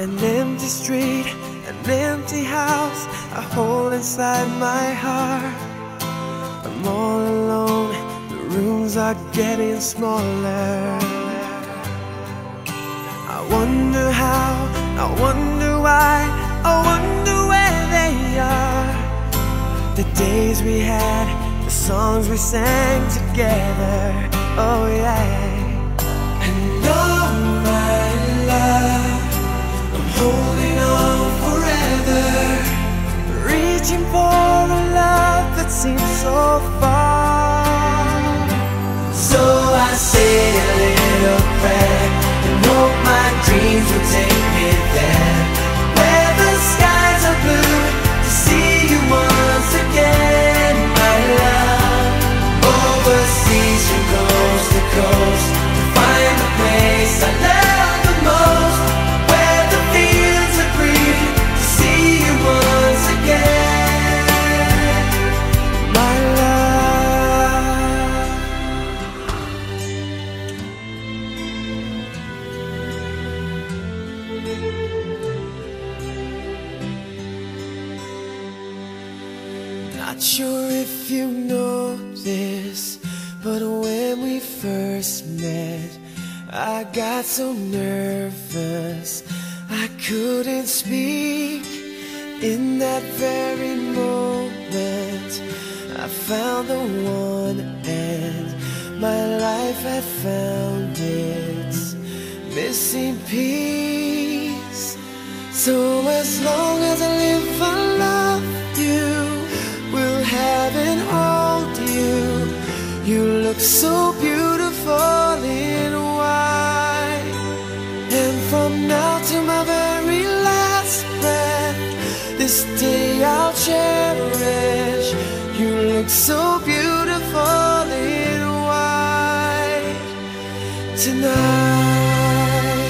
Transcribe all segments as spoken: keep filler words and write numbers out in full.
An empty street, an empty house, a hole inside my heart. I'm all alone, the rooms are getting smaller. I wonder how, I wonder why, I wonder where they are. The days we had, the songs we sang together, oh yeah. And oh my love, I'm holding on forever, reaching for a love that seems so far. So I say a little prayer and hope my dreams will take me there, where the skies are blue, to see you once again, my love. Overseas from coast to coast, to find the place I love the most, where the fields are green, to see you once again, my love. Not sure if you know this, but when we first met, I got so nervous I couldn't speak. In that very moment, I found the one, and my life had found its missing piece. So as long as I live, I love you, will have and hold you. You look so beautiful in white, and from now to my very last breath, this day I'll cherish. You look so beautiful in white tonight.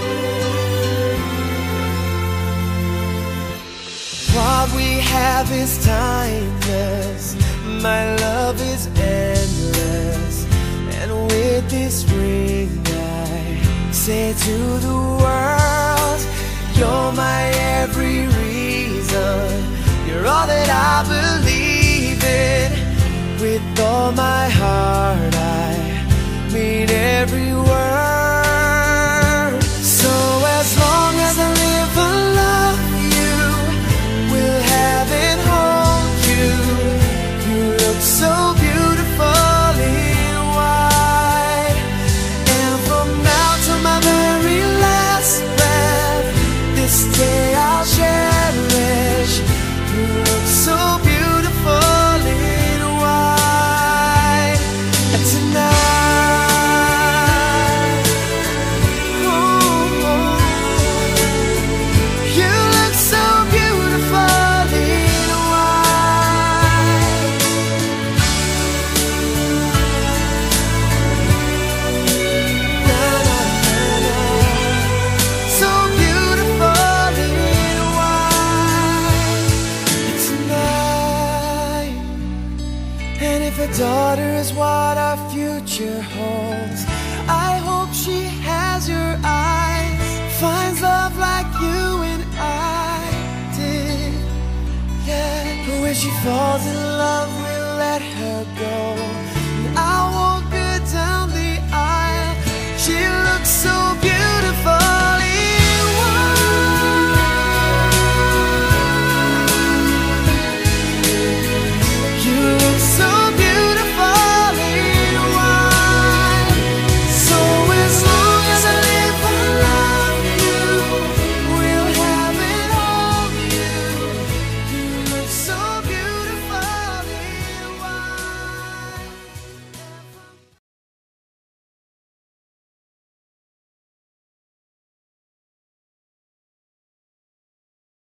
What we have is timeless, my love is endless, and with this ring I say to the world, you're my every reason, you're all that I believe in. With all my heart I mean every word. So as long as I live, I love you, will have and hold you. You look so beautiful in white, and from now to my very last breath, this day I'll cherish. You look so beautiful in white tonight. Ooh, you look so beautiful in white. Na, na, na, na. So beautiful in white tonight. And if a daughter is what our future holds, I hope she has your eyes, finds love like you and I did, yeah. But when she falls in love